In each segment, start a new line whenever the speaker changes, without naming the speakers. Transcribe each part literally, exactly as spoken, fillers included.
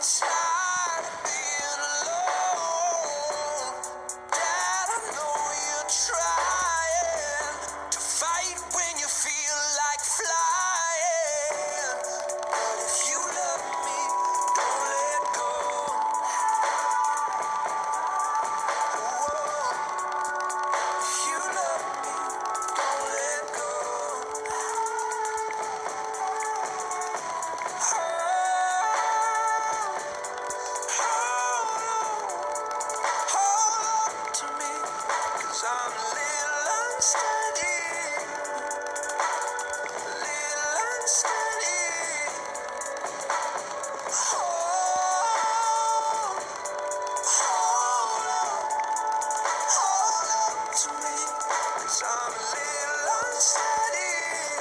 tired of being alone. Dad, I know you're trying to fight when you feel like flying. But if you love me, don't let go. Whoa. If you love me, don't let go. I'm a little unsteady, little unsteady. Hold, hold on, hold on to me, 'cause I'm a little unsteady,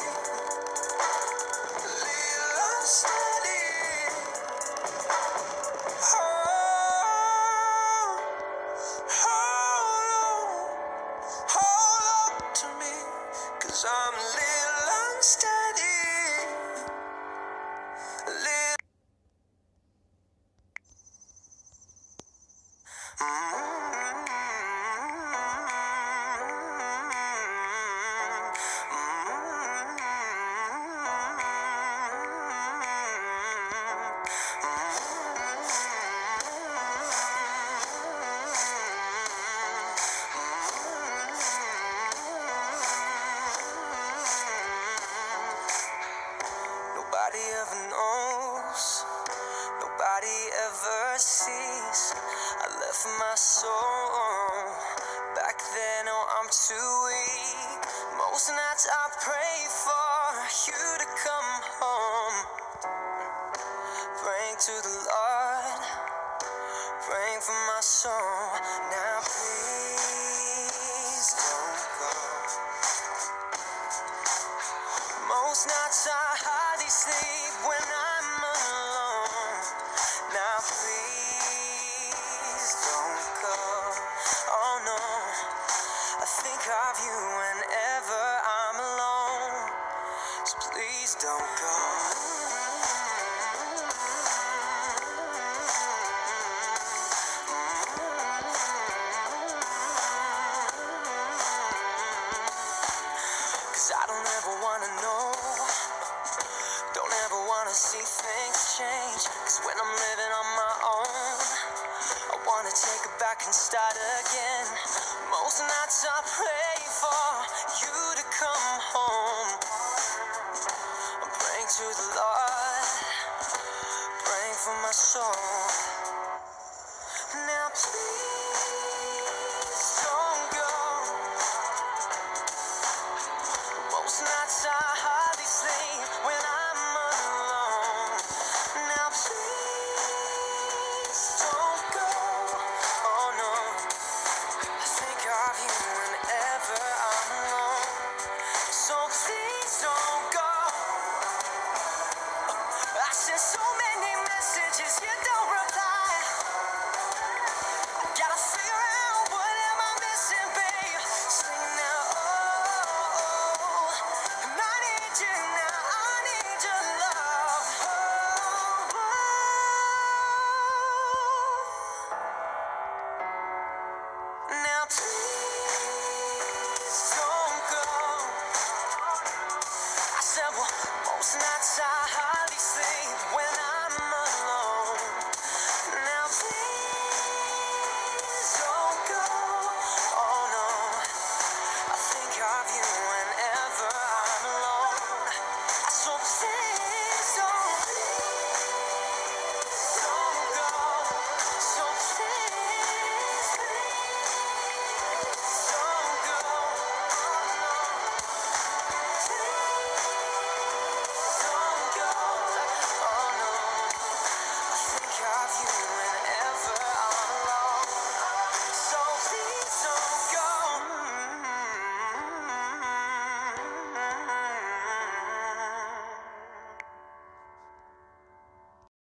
little unsteady. Hold, hold on. Hold up to me, 'cause I'm a little unsteady. A little Nobody ever knows, nobody ever sees. I left my soul back then, oh I'm too weak. Most nights I pray for you to come home, praying to the Lord, praying for my soul. Now please don't go. Most nights I hardly sleep when I'm alone. Now please don't go. Oh no, I think of you whenever I'm alone. So please don't go. Cause I don't ever wanna know, don't ever wanna see things change. Cause when I'm living on my own, I wanna take it back and start again. Most nights I pray for you to come home. I'm praying to the Lord, praying for my soul.